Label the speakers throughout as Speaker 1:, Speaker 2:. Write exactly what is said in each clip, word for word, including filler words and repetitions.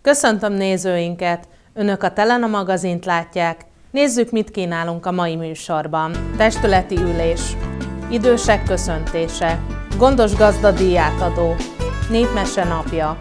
Speaker 1: Köszöntöm nézőinket! Önök a Telena magazint látják. Nézzük, mit kínálunk a mai műsorban. Testületi ülés, idősek köszöntése, gondos gazda díjátadó, népmese napja.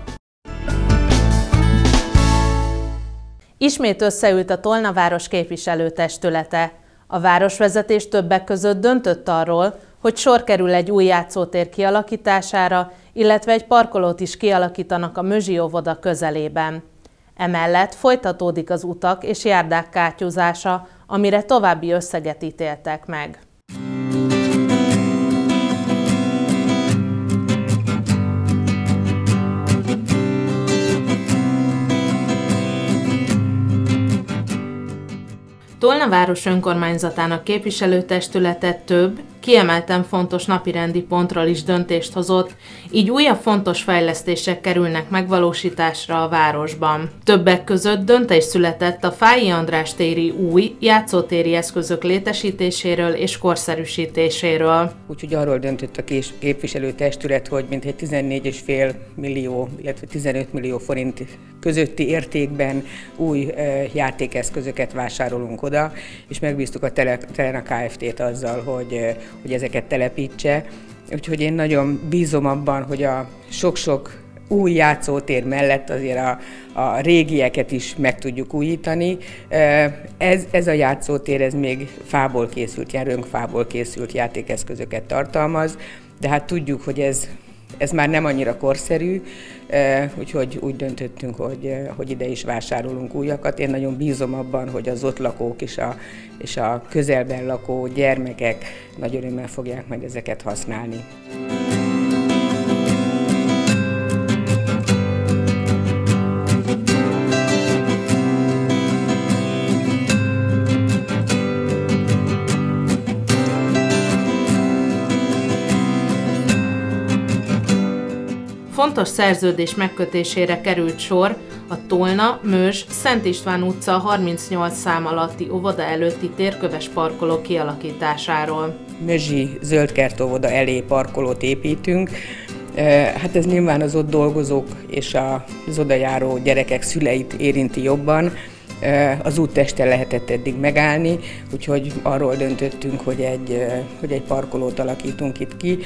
Speaker 1: Ismét összeült a Tolna város képviselőtestülete. A városvezetés többek között döntött arról, hogy sor kerül egy új játszótér kialakítására, illetve egy parkolót is kialakítanak a Mözsi óvoda közelében. Emellett folytatódik az utak és járdák kátyúzása, amire további összeget ítéltek meg. Tolna város önkormányzatának képviselőtestülete több, kiemelten fontos napirendi pontról is döntést hozott, így újabb fontos fejlesztések kerülnek megvalósításra a városban. Többek között döntés született a Fáy András téri új játszótéri eszközök létesítéséről és korszerűsítéséről.
Speaker 2: Úgyhogy arról döntött a képviselőtestület, hogy mintegy tizennégy egész öt millió, illetve tizenöt millió forint közötti értékben új játékeszközöket vásárolunk oda, és megbíztuk a Telena Kft-t azzal, hogy, hogy ezeket telepítse. Úgyhogy én nagyon bízom abban, hogy a sok-sok új játszótér mellett azért a, a régieket is meg tudjuk újítani. Ez, ez a játszótér ez még fából készült, ilyen rönkfából készült játékeszközöket tartalmaz, de hát tudjuk, hogy ez Ez már nem annyira korszerű, úgyhogy úgy döntöttünk, hogy, hogy ide is vásárolunk újakat. Én nagyon bízom abban, hogy az ott lakók és a, és a közelben lakó gyermekek nagy örömmel fogják majd ezeket használni.
Speaker 1: Fontos szerződés megkötésére került sor a Tolna, Mözs, Szent István utca harmincnyolc szám alatti óvoda előtti térköves parkoló kialakításáról.
Speaker 2: Mözsi zöldkert óvoda elé parkolót építünk. Hát ez nyilván az ott dolgozók és az odajáró gyerekek szüleit érinti jobban. Az úttesten lehetett eddig megállni, úgyhogy arról döntöttünk, hogy egy, hogy egy parkolót alakítunk itt ki.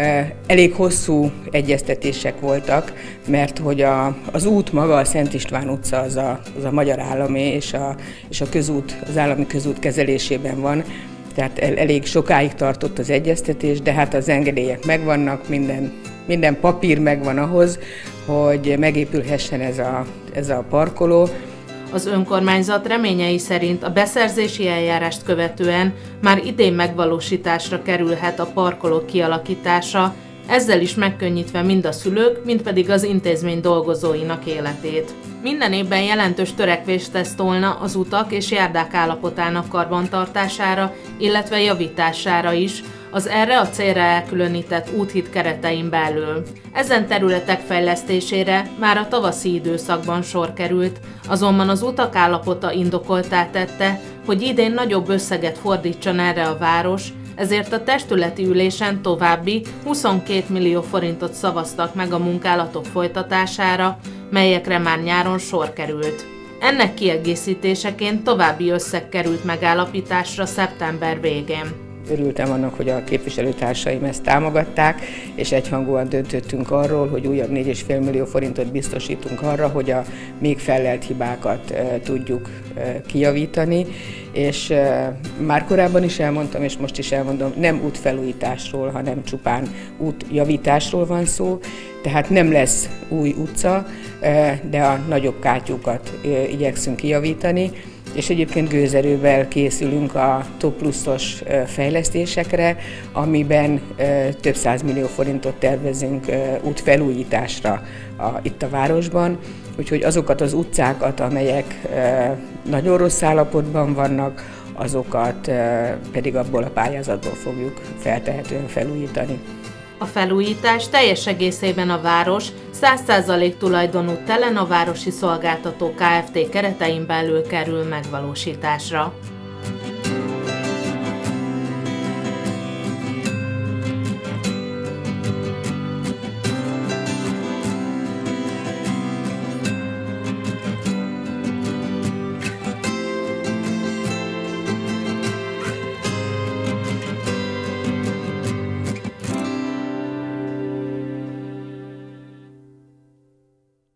Speaker 2: Elég hosszú egyeztetések voltak, mert hogy a, az út maga, a Szent István utca az a, az a magyar állami és a, és a közút, az állami közút kezelésében van, tehát el, elég sokáig tartott az egyeztetés, de hát az engedélyek megvannak, minden, minden papír megvan ahhoz, hogy megépülhessen ez a, ez a parkoló.
Speaker 1: Az önkormányzat reményei szerint a beszerzési eljárást követően már idén megvalósításra kerülhet a parkoló kialakítása, ezzel is megkönnyítve mind a szülők, mind pedig az intézmény dolgozóinak életét. Minden évben jelentős törekvést tesz Tolna az utak és járdák állapotának karbantartására, illetve javítására is, az erre a célra elkülönített úthíd keretein belül. Ezen területek fejlesztésére már a tavaszi időszakban sor került, azonban az utak állapota indokolttá tette, hogy idén nagyobb összeget fordítson erre a város, ezért a testületi ülésen további huszonkét millió forintot szavaztak meg a munkálatok folytatására, melyekre már nyáron sor került. Ennek kiegészítéseként további összeg került megállapításra szeptember végén.
Speaker 2: Örültem annak, hogy a képviselőtársaim ezt támogatták, és egyhangúan döntöttünk arról, hogy újabb négy egész öt millió forintot biztosítunk arra, hogy a még fellelt hibákat e, tudjuk e, kijavítani, és e, már korábban is elmondtam, és most is elmondom, nem útfelújításról, hanem csupán útjavításról van szó, tehát nem lesz új utca, e, de a nagyobb kátyúkat e, igyekszünk kijavítani, és egyébként gőzerővel készülünk a Top pluszos fejlesztésekre, amiben több százmillió forintot tervezünk útfelújításra a, itt a városban, úgyhogy azokat az utcákat, amelyek nagyon rossz állapotban vannak, azokat pedig abból a pályázatból fogjuk feltehetően felújítani.
Speaker 1: A felújítás teljes egészében a város száz százalék tulajdonú Telena Városi Szolgáltató Kft. Keretein belül kerül megvalósításra.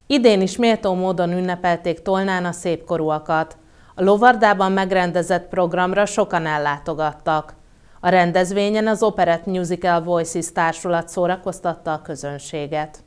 Speaker 1: Idén is méltó módon ünnepelték Tolnán a szépkorúakat. A Lovardában megrendezett programra sokan ellátogattak. A rendezvényen az Operette Musical Voices társulat szórakoztatta a közönséget.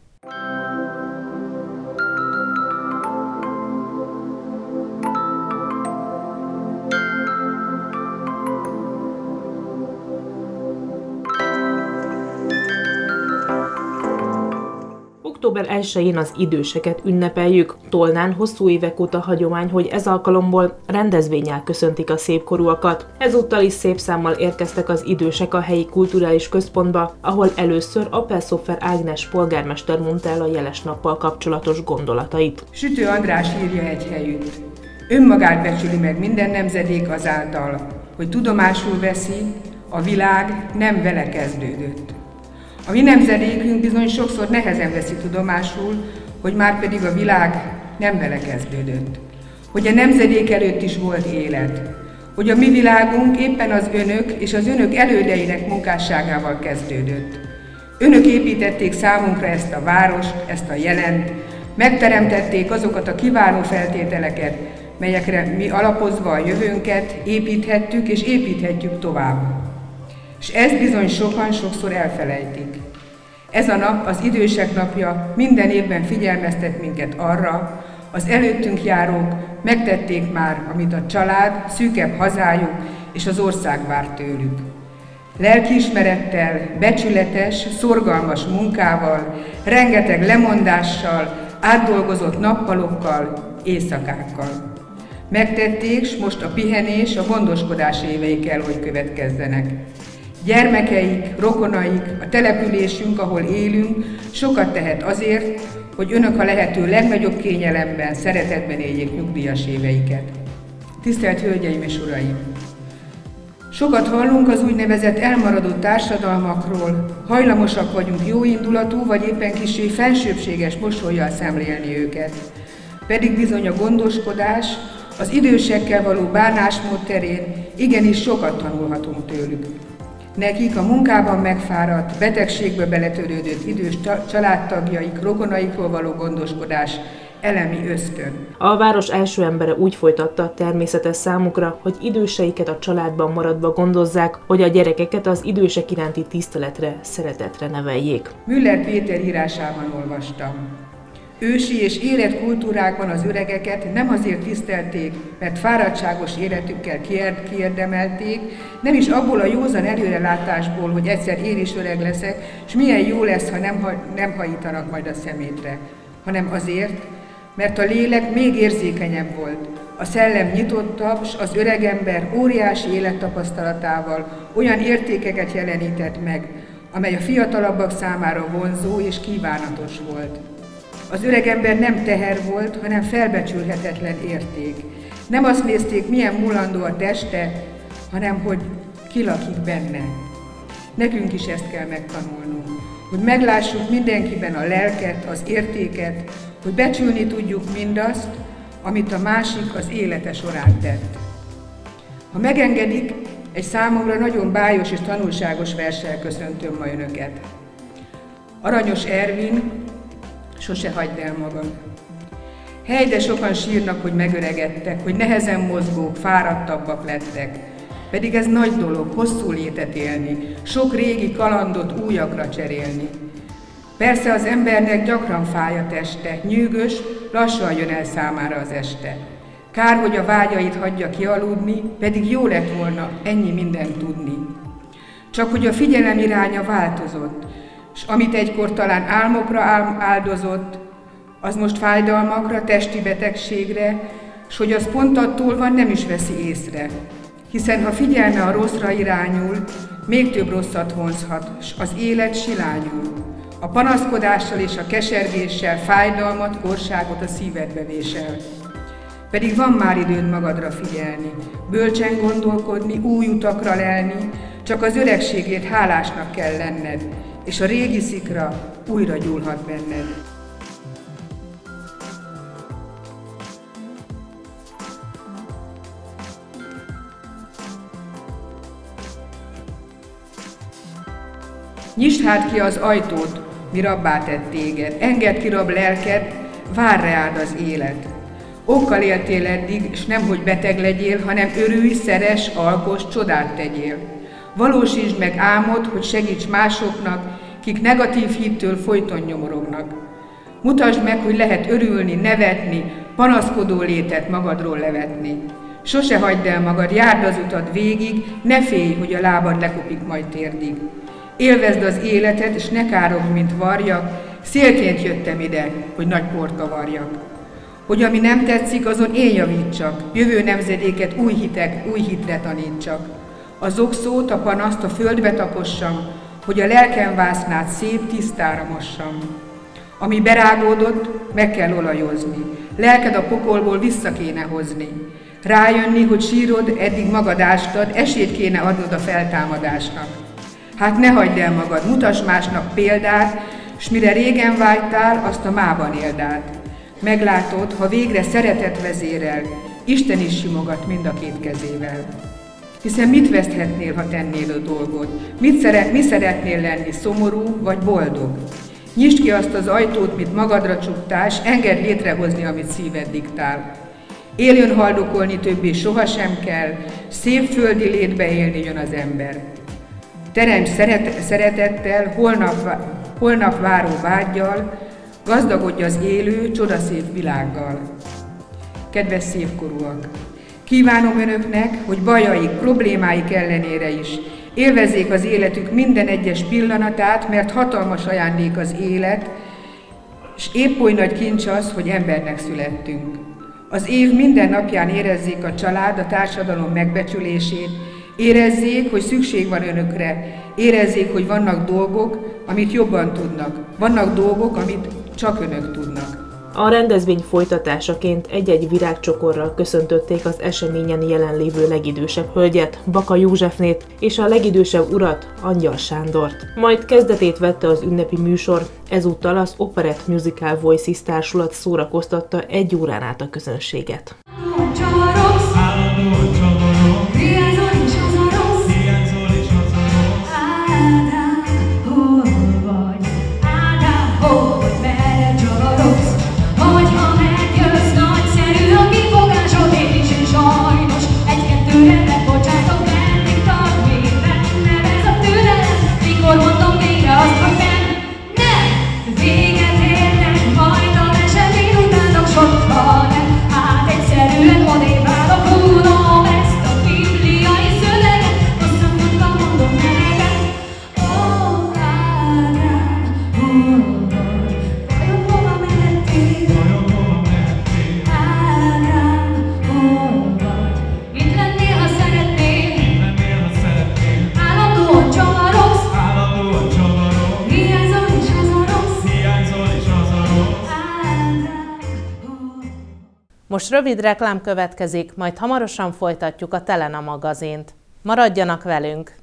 Speaker 3: október elsején az időseket ünnepeljük. Tolnán hosszú évek óta hagyomány, hogy ez alkalomból rendezvénnyel köszöntik a szépkorúakat. Ezúttal is szép számmal érkeztek az idősek a helyi kulturális központba, ahol először Appelszoffer Ágnes polgármester mondta el a jeles nappal kapcsolatos gondolatait.
Speaker 2: Sütő András írja egy helyütt. Önmagát becsüli meg minden nemzedék azáltal, hogy tudomásul veszi, a világ nem vele kezdődött. A mi nemzedékünk bizony sokszor nehezen veszi tudomásul, hogy már pedig a világ nem vele kezdődött. Hogy a nemzedék előtt is volt élet. Hogy a mi világunk éppen az önök és az önök elődeinek munkásságával kezdődött. Önök építették számunkra ezt a várost, ezt a jelent, megteremtették azokat a kiváló feltételeket, melyekre mi alapozva a jövőnket építhettük és építhetjük tovább. És ezt bizony sokan sokszor elfelejtik. Ez a nap, az idősek napja minden évben figyelmeztet minket arra, az előttünk járók megtették már, amit a család, szűkebb hazájuk és az ország vár tőlük. Lelkiismerettel, becsületes, szorgalmas munkával, rengeteg lemondással, átdolgozott nappalokkal, éjszakákkal. Megtették, s most a pihenés, a gondoskodás évei kell, hogy következzenek. Gyermekeik, rokonaik, a településünk, ahol élünk, sokat tehet azért, hogy önök a lehető legnagyobb kényelemben, szeretetben éljék nyugdíjas éveiket. Tisztelt Hölgyeim és Uraim! Sokat hallunk az úgynevezett elmaradó társadalmakról, hajlamosak vagyunk jóindulatú, vagy éppen kissé fensőbbséges mosollyal szemlélni őket. Pedig bizony a gondoskodás, az idősekkel való bánásmód terén igenis sokat tanulhatunk tőlük. Nekik a munkában megfáradt, betegségbe beletörődött idős családtagjaik, rokonaikról való gondoskodás elemi ösztön.
Speaker 3: A város első embere úgy folytatta természetes számukra, hogy időseiket a családban maradva gondozzák, hogy a gyerekeket az idősek iránti tiszteletre, szeretetre neveljék.
Speaker 2: Müller Péter írásában olvastam. Ősi és életkultúrákban az öregeket nem azért tisztelték, mert fáradtságos életükkel kiérdemelték, nem is abból a józan előrelátásból, hogy egyszer én is öreg leszek, és milyen jó lesz, ha nem, ha nem hajítanak majd a szemétre, hanem azért, mert a lélek még érzékenyebb volt, a szellem nyitottabb, s az öregember óriási élettapasztalatával olyan értékeket jelenített meg, amely a fiatalabbak számára vonzó és kívánatos volt. Az öregember nem teher volt, hanem felbecsülhetetlen érték. Nem azt nézték, milyen mulandó a teste, hanem hogy ki lakik benne. Nekünk is ezt kell megtanulnunk, hogy meglássuk mindenkiben a lelket, az értéket, hogy becsülni tudjuk mindazt, amit a másik az élete során tett. Ha megengedik, egy számomra nagyon bájos és tanulságos verssel köszöntöm ma önöket. Aranyos Ervin, sose hagyd el magad. Hely, de sokan sírnak, hogy megöregedtek, hogy nehezen mozgók, fáradtabbak lettek. Pedig ez nagy dolog, hosszú létet élni, sok régi kalandot újakra cserélni. Persze az embernek gyakran fáj a teste, nyűgös, lassan jön el számára az este. Kár, hogy a vágyait hagyja kialudni, pedig jó lett volna ennyi mindent tudni. Csak hogy a figyelem iránya változott, s amit egykor talán álmokra áldozott, az most fájdalmakra, testi betegségre, s hogy az pont attól van, nem is veszi észre. Hiszen ha figyelme a rosszra irányul, még több rosszat vonzhat, s az élet silányul. A panaszkodással és a kesergéssel fájdalmat, korságot a szívedbe vésel. Pedig van már időd magadra figyelni, bölcsen gondolkodni, új utakra lelni, csak az öregségért hálásnak kell lenned, és a régi szikra újra gyúlhat benned. Nyisd hát ki az ajtót, mi rabbá tett téged, engedd ki rab lelked, vár rád az élet. Okkal éltél eddig, és nemhogy beteg legyél, hanem örülj, szeress, alkoss, csodát tegyél. Valósítsd meg álmod, hogy segíts másoknak, kik negatív hittől folyton nyomorognak. Mutasd meg, hogy lehet örülni, nevetni, panaszkodó létet magadról levetni. Sose hagyd el magad, járd az utat végig, ne félj, hogy a lábad lekopik majd térdig. Élvezd az életet, és ne károgj, mint varjak, szélként jöttem ide, hogy nagy port kavarjak. Hogy ami nem tetszik, azon én javítsak, jövő nemzedéket új hitek, új hitre tanítsak. A zokszót, a panaszt a földbe tapossam, hogy a lelkem vásznát szép tisztára mossam. Ami berágódott, meg kell olajozni, lelked a pokolból vissza kéne hozni. Rájönni, hogy sírod, eddig magad ástad, esélyt kéne adnod a feltámadásnak. Hát ne hagyd el magad, mutass másnak példát, s mire régen vágytál, azt a mában éld át. Meglátod, ha végre szeretet vezérel, Isten is simogat mind a két kezével. Hiszen mit veszthetnél, ha tennél a dolgod? Mit szeret, mi szeretnél lenni, szomorú vagy boldog? Nyisd ki azt az ajtót, mit magadra csuktál, s engedd létrehozni, amit szíved diktál. Éljön haldokolni többé sohasem kell, szép földi létbe élni jön az ember. Teremts szeret, szeretettel, holnap, holnap váró vággyal, gazdagodj az élő, csodaszép világgal. Kedves szépkorúak! Kívánom önöknek, hogy bajaik, problémáik ellenére is élvezzék az életük minden egyes pillanatát, mert hatalmas ajándék az élet, és épp oly nagy kincs az, hogy embernek születtünk. Az év minden napján érezzék a család, a társadalom megbecsülését, érezzék, hogy szükség van önökre, érezzék, hogy vannak dolgok, amit jobban tudnak, vannak dolgok, amit csak önök tudnak.
Speaker 3: A rendezvény folytatásaként egy-egy virágcsokorral köszöntötték az eseményen jelenlévő legidősebb hölgyet, Baka Józsefnét, és a legidősebb urat, Angyal Sándort. Majd kezdetét vette az ünnepi műsor, ezúttal az Operett Musical Voices társulat szórakoztatta egy órán át a közönséget.
Speaker 1: Most rövid reklám következik, majd hamarosan folytatjuk a Telena magazint. Maradjanak velünk!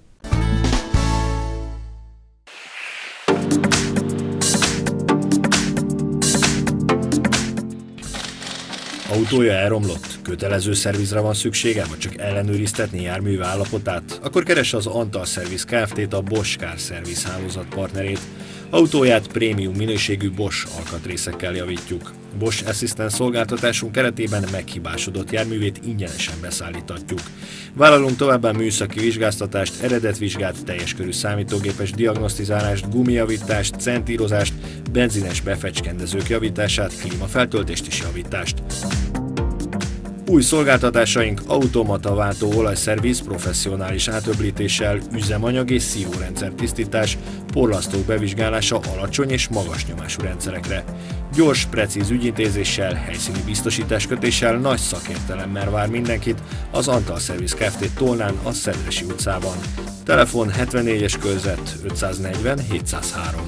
Speaker 4: Autója elromlott? Kötelező szervizre van szüksége, vagy csak ellenőriztetni járműve állapotát? Akkor keresse az Antal Service Kft-t, a Bosch Car Service hálózat partnerét. Autóját prémium minőségű Bosch alkatrészekkel javítjuk. Bosch Assistant szolgáltatásunk keretében meghibásodott járművét ingyenesen beszállítatjuk. Vállalunk továbbá műszaki vizsgáztatást, eredetvizsgát, teljes körű számítógépes diagnosztizálást, gumijavítást, centírozást, benzines befecskendezők javítását, klímafeltöltést és javítást. Új szolgáltatásaink automata váltó olajszerviz professzionális átöblítéssel, üzemanyag és szívórendszer tisztítás, porlasztók bevizsgálása alacsony és magas nyomású rendszerekre. Gyors, precíz ügyintézéssel, helyszíni biztosításkötéssel, nagy szakértelemmel vár mindenkit az Antal Service Kft. Tolnán, a Szedresi utcában. Telefon hetvennégyes körzet ötszáznegyven hétszázhárom.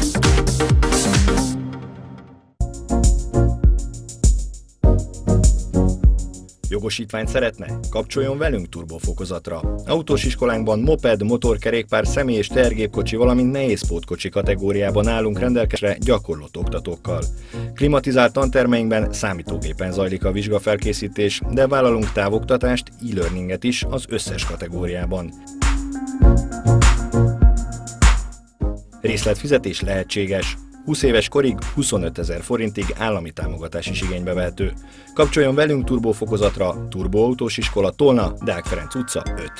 Speaker 4: Jogosítványt szeretne? Kapcsoljon velünk turbofokozatra. Autós iskolánkban moped, motorkerékpár, személy- és tehergépkocsi, valamint nehézpótkocsi kategóriában állunk rendelkezésre gyakorlott oktatókkal. Klimatizált tantermeinkben számítógépen zajlik a vizsgafelkészítés, de vállalunk távoktatást, e-learninget is az összes kategóriában. Részletfizetés lehetséges. húsz éves korig huszonötezer forintig állami támogatás is igénybe vehető. Kapcsoljon velünk turbófokozatra, Turbóautós Iskola, Tolna, Deák Ferenc utca öt.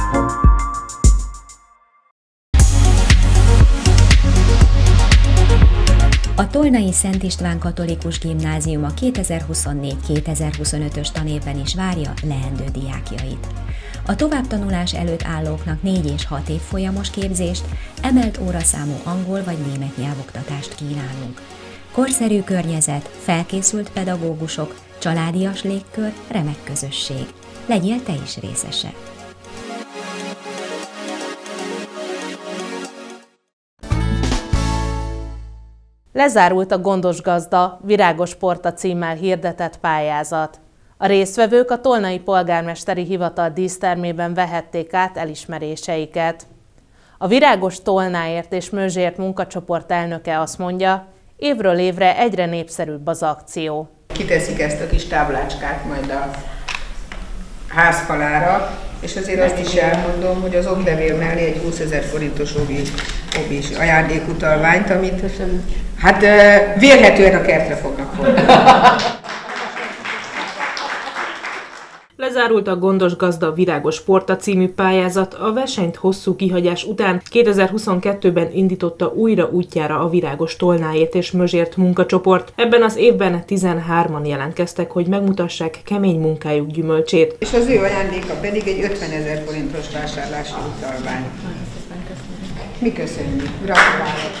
Speaker 5: A Tolnai Szent István Katolikus Gimnázium a kétezer-huszonnégy kétezer-huszonötös tanévben is várja leendő diákjait. A továbbtanulás előtt állóknak négy és hat év folyamos képzést, emelt óraszámú angol vagy német nyelvoktatást kínálunk. Korszerű környezet, felkészült pedagógusok, családias légkör, remek közösség. Legyél te is részese!
Speaker 1: Lezárult a Gondos Gazda, Virágos Porta címmel hirdetett pályázat. A résztvevők a Tolnai Polgármesteri Hivatal dísztermében vehették át elismeréseiket. A Virágos Tolnáért és Mőzsért munkacsoport elnöke azt mondja, évről évre egyre népszerűbb az akció.
Speaker 2: Kiteszik ezt a kis táblácskát majd a házfalára, és azért azt is elmondom, hogy az oklevél mellé egy húszezer forintos obi, obi ajándékutalványt, amit hát vélhetően a kertre fognak fordulni.
Speaker 3: Lezárult a Gondos Gazda Virágos Porta című pályázat, a versenyt hosszú kihagyás után kétezer-huszonkettőben indította újra útjára a Virágos Tolnáért és Mőzsért munkacsoport. Ebben az évben tizenhárman jelentkeztek, hogy megmutassák kemény munkájuk gyümölcsét.
Speaker 2: És az ő ajándéka pedig egy ötvenezer forintos vásárlási utalvány. Mi köszönjük, gratulálok!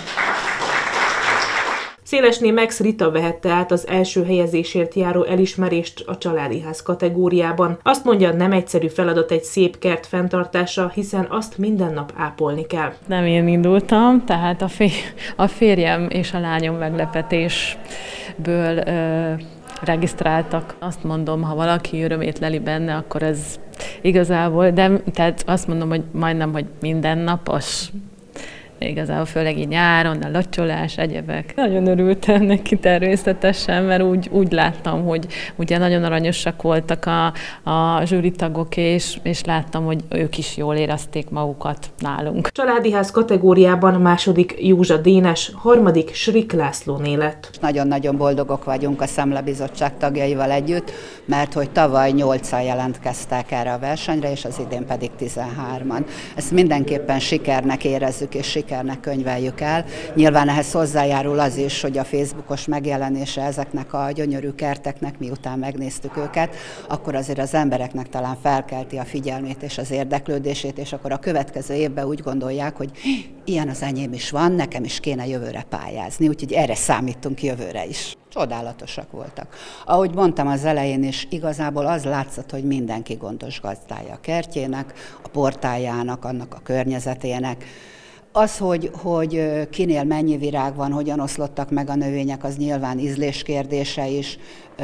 Speaker 3: Szélesné Max Rita vehette át az első helyezésért járó elismerést a családi ház kategóriában. Azt mondja, nem egyszerű feladat egy szép kert fenntartása, hiszen azt minden nap ápolni kell.
Speaker 6: Nem én indultam, tehát a, fér, a férjem és a lányom meglepetésből ö, regisztráltak. Azt mondom, ha valaki örömét leli benne, akkor ez igazából, de tehát azt mondom, hogy majdnem, hogy mindennapos. Igazából főleg így nyáron, a locsolás, egyebek. Nagyon örültem neki természetesen, mert úgy, úgy láttam, hogy ugye nagyon aranyosak voltak a, a zsűritagok, és, és láttam, hogy ők is jól érezték magukat nálunk.
Speaker 3: Családi ház kategóriában második Józsa Dénes, harmadik Srik Lászlóné lett.
Speaker 7: Nagyon-nagyon boldogok vagyunk a Szemlebizottság tagjaival együtt, mert hogy tavaly nyolcan jelentkeztek erre a versenyre, és az idén pedig tizenhárman. Ezt mindenképpen sikernek érezzük, és sikernek könyveljük el. Nyilván ehhez hozzájárul az is, hogy a Facebookos megjelenése ezeknek a gyönyörű kerteknek, miután megnéztük őket, akkor azért az embereknek talán felkelti a figyelmét és az érdeklődését, és akkor a következő évben úgy gondolják, hogy ilyen az enyém is van, nekem is kéne jövőre pályázni, úgyhogy erre számítunk jövőre is. Csodálatosak voltak. Ahogy mondtam az elején is, igazából az látszott, hogy mindenki gondos gazdája a kertjének, a portájának, annak a környezetének. Az, hogy, hogy kinél mennyi virág van, hogyan oszlottak meg a növények, az nyilván ízlés kérdése is,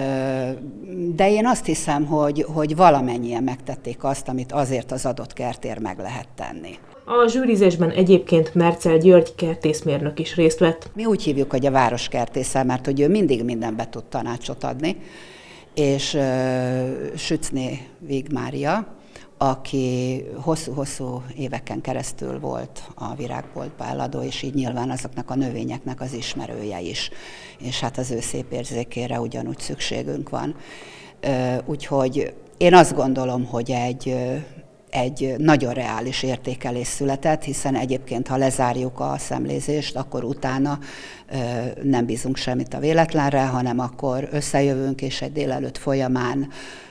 Speaker 7: de én azt hiszem, hogy, hogy valamennyien megtették azt, amit azért az adott kertért meg lehet tenni.
Speaker 3: A zsűrizésben egyébként Mercel György kertészmérnök is részt vett.
Speaker 7: Mi úgy hívjuk, hogy a városkertésze, mert hogy ő mindig mindenbe tud tanácsot adni, és uh, Sützné Vigmária, aki hosszú-hosszú éveken keresztül volt a virágboltba eladó, és így nyilván azoknak a növényeknek az ismerője is. És hát az ő szép érzékére ugyanúgy szükségünk van. Úgyhogy én azt gondolom, hogy egy, egy nagyon reális értékelés született, hiszen egyébként, ha lezárjuk a szemlézést, akkor utána nem bízunk semmit a véletlenre, hanem akkor összejövünk, és egy délelőtt folyamán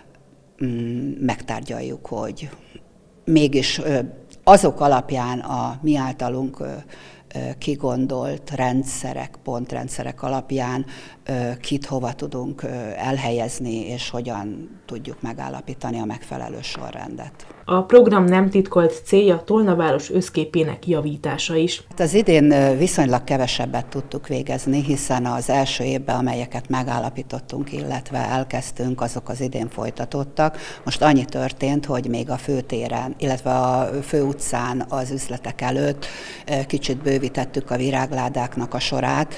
Speaker 7: megtárgyaljuk, hogy mégis azok alapján a mi általunk kigondolt rendszerek, pontrendszerek alapján kit hova tudunk elhelyezni, és hogyan tudjuk megállapítani a megfelelő sorrendet.
Speaker 3: A program nem titkolt célja Tolna város összképének javítása is.
Speaker 7: Az idén viszonylag kevesebbet tudtuk végezni, hiszen az első évben, amelyeket megállapítottunk, illetve elkezdtünk, azok az idén folytatódtak. Most annyi történt, hogy még a főtéren, illetve a főutcán az üzletek előtt kicsit bővítettük a virágládáknak a sorát,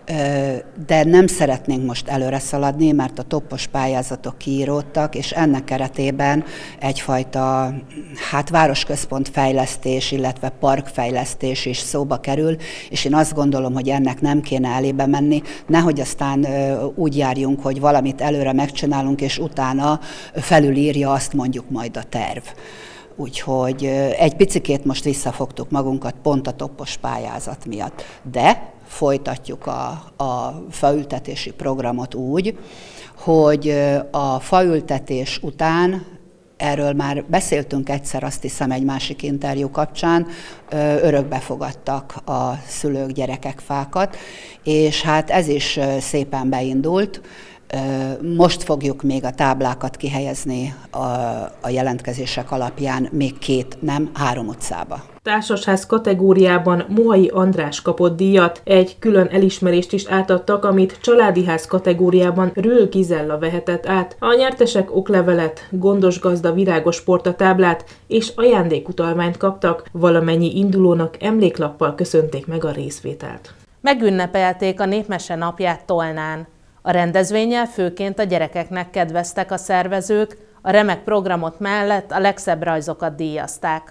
Speaker 7: de nem szeretnénk most előre szaladni, mert a toppos pályázatok kiíródtak, és ennek keretében egyfajta hát városközpont fejlesztés, illetve parkfejlesztés is szóba kerül, és én azt gondolom, hogy ennek nem kéne elébe menni, nehogy aztán úgy járjunk, hogy valamit előre megcsinálunk, és utána felülírja azt mondjuk majd a terv. Úgyhogy egy picikét most visszafogtuk magunkat pont a toppos pályázat miatt, de folytatjuk a, a faültetési programot úgy, hogy a faültetés után, erről már beszéltünk egyszer, azt hiszem egy másik interjú kapcsán, örökbe fogadtak a szülők, gyerekek fákat, és hát ez is szépen beindult. Most fogjuk még a táblákat kihelyezni a, a jelentkezések alapján még két, nem, három utcába.
Speaker 3: Társasház kategóriában Mohai András kapott díjat, egy külön elismerést is átadtak, amit családi ház kategóriában Röhl Gizella vehetett át. A nyertesek oklevelet, gondos gazda virágos portatáblát és ajándékutalványt kaptak, valamennyi indulónak emléklappal köszönték meg a részvételt.
Speaker 1: Megünnepelték a Népmese napját Tolnán. A rendezvénnyel főként a gyerekeknek kedveztek a szervezők, a remek programot mellett a legszebb rajzokat díjazták.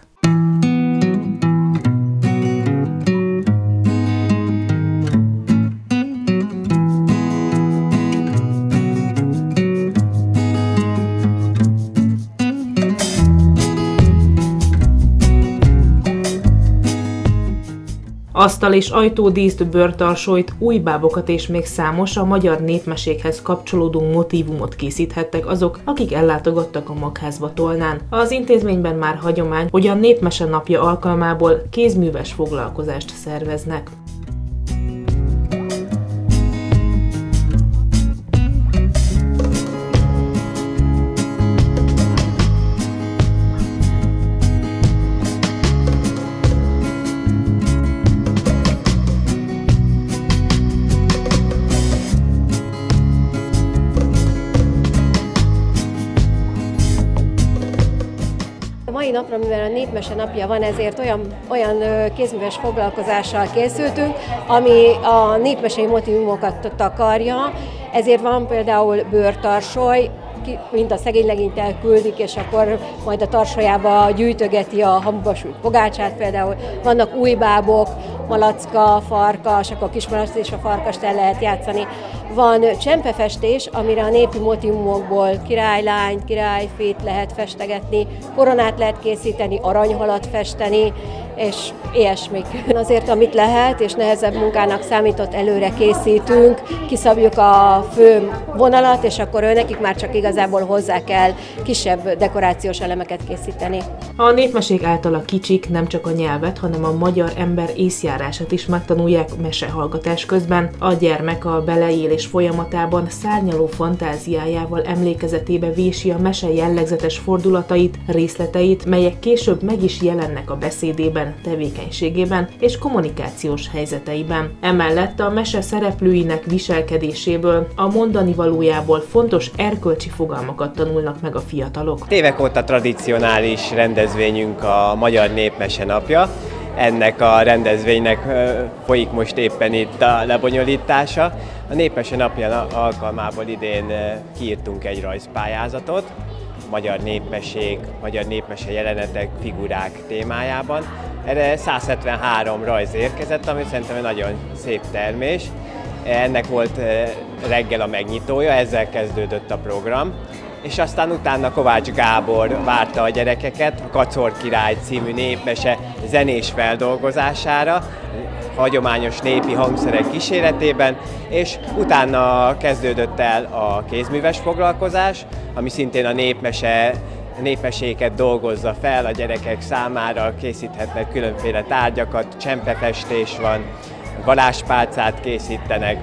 Speaker 3: Asztal és ajtódíszt, bőrtarsolyt, új bábokat és még számos a magyar népmesékhez kapcsolódó motívumot készíthettek azok, akik ellátogattak a Magházba Tolnán. Az intézményben már hagyomány, hogy a Népmese napja alkalmából kézműves foglalkozást szerveznek.
Speaker 8: Mai napra, mivel a Népmese napja van, ezért olyan, olyan kézműves foglalkozással készültünk, ami a népmesei motívumokat takarja, ezért van például bőrtarsoly, mint a szegény legényt elküldik, és akkor majd a tarsolyába gyűjtögeti a hamuba sült pogácsát például. Vannak új bábok, malacka, farkas, akkor a kismalac és a farkast el lehet játszani. Van csempefestés, amire a népi motívumokból királylányt, királyfit lehet festegetni, koronát lehet készíteni, aranyhalat festeni, és ilyesmik. Azért, amit lehet, és nehezebb munkának számított, előre készítünk, kiszabjuk a fő vonalat, és akkor ő nekik már csak igazából hozzá kell kisebb dekorációs elemeket készíteni.
Speaker 3: A népmesék által a kicsik nem csak a nyelvet, hanem a magyar ember észjárását is megtanulják mesehallgatás közben. A gyermek a beleélés folyamatában szárnyaló fantáziájával emlékezetébe vési a mese jellegzetes fordulatait, részleteit, melyek később meg is jelennek a beszédében, tevékenységében és kommunikációs helyzeteiben. Emellett a mese szereplőinek viselkedéséből, a mondani valójából fontos erkölcsi fogalmakat tanulnak meg a fiatalok.
Speaker 9: Évek óta tradicionális rendezvényünk a Magyar Népmese napja. Ennek a rendezvénynek folyik most éppen itt a lebonyolítása. A Népmese napja alkalmából idén kiírtunk egy rajzpályázatot, magyar népmesék, magyar népmese jelenetek, figurák témájában. Erre száz hetvenhárom rajz érkezett, ami szerintem egy nagyon szép termés. Ennek volt reggel a megnyitója, ezzel kezdődött a program. És aztán utána Kovács Gábor várta a gyerekeket a Kacor király című népmese zenés feldolgozására, hagyományos népi hangszerek kíséretében, és utána kezdődött el a kézműves foglalkozás, ami szintén a népmese, népmeséket dolgozza fel, a gyerekek számára készíthetnek különféle tárgyakat, csempefestés van, varázspálcát készítenek,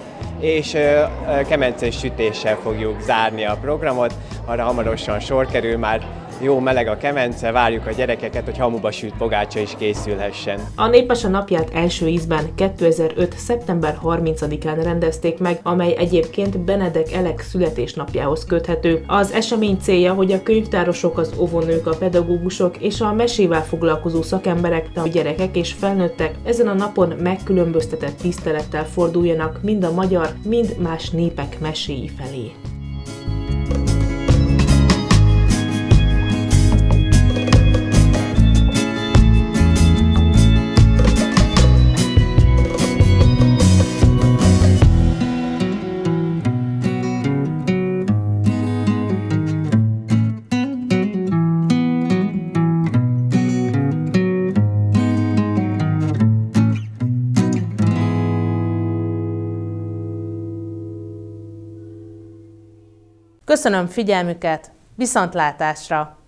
Speaker 9: és kemencés sütéssel fogjuk zárni a programot, arra hamarosan sor kerül, már jó meleg a kemence, várjuk a gyerekeket, hogy hamuba sült pogácsa is készülhessen.
Speaker 3: A Népmese napját első ízben kétezer-öt. szeptember harmincadikán rendezték meg, amely egyébként Benedek Elek születésnapjához köthető. Az esemény célja, hogy a könyvtárosok, az óvónők, a pedagógusok és a mesével foglalkozó szakemberek, a gyerekek és felnőttek ezen a napon megkülönböztetett tisztelettel forduljanak mind a magyar, mind más népek meséi felé.
Speaker 1: Köszönöm figyelmüket, viszontlátásra!